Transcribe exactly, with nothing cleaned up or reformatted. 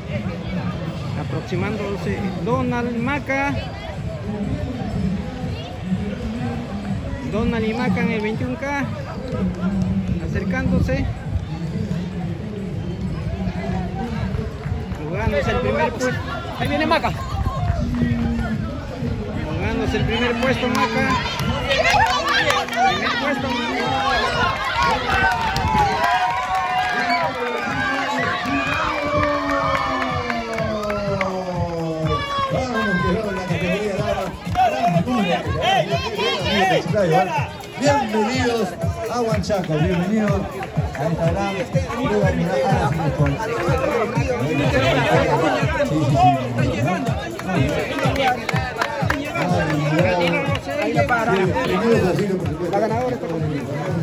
Aproximándose Donald Maca. Donald y Maca en el veintiuno K. Acercándose. Jugándose el primer puesto. Ahí viene Maca. Jugándose el primer puesto Maca. Primer puesto Maca. Bienvenidos a Huanchaco, bienvenidos a esta gran prueba de la Fútbol. Ahí la para. La ganadora está con